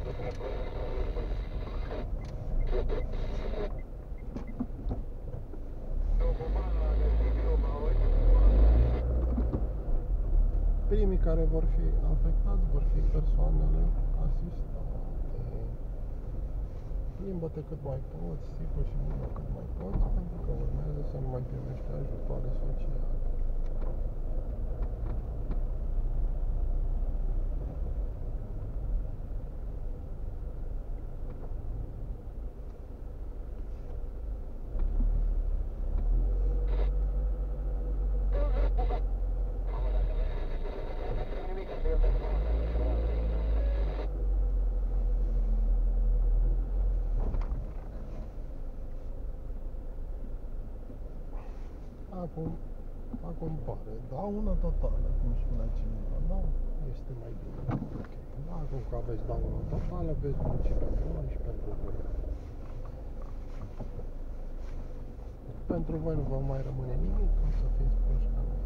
Primii care vor fi afectați vor fi persoanele asistante. Plimbă-te cât mai poți, țipă și mână cât mai poți, pentru că urmează să nu mai primești ajutoare sociale. Acum pare daună totală, cum spunea cineva, da? Este mai bine. Okay. Da, acum că aveți daună totală, veți munci pentru noi și pentru voi. Pentru voi nu vă mai rămâne nimic, o să fiți proști ca noi.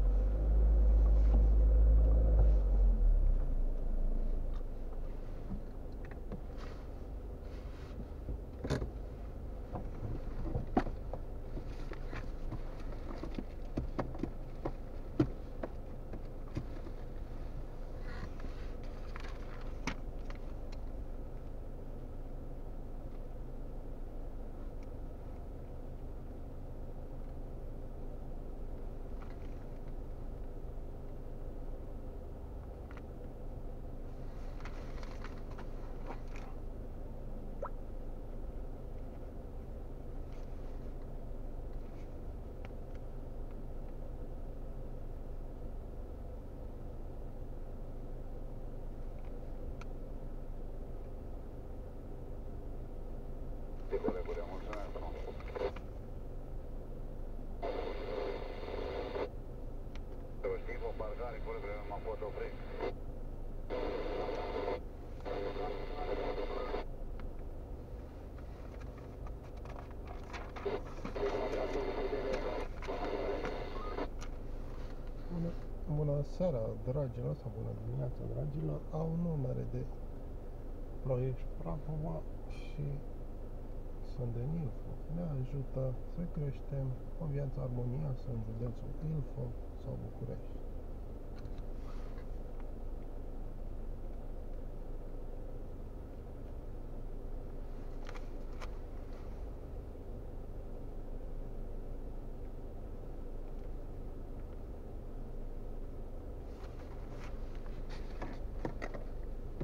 Bună seara, dragilor, sau bună dimineața, dragilor. Au numere de Ploiești, Prahova și sunt de Ilfov. Ne ajută să creștem o viață armonioasă în județul Ilfov sau București.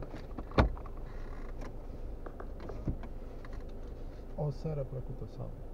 O seară plăcută să aveți.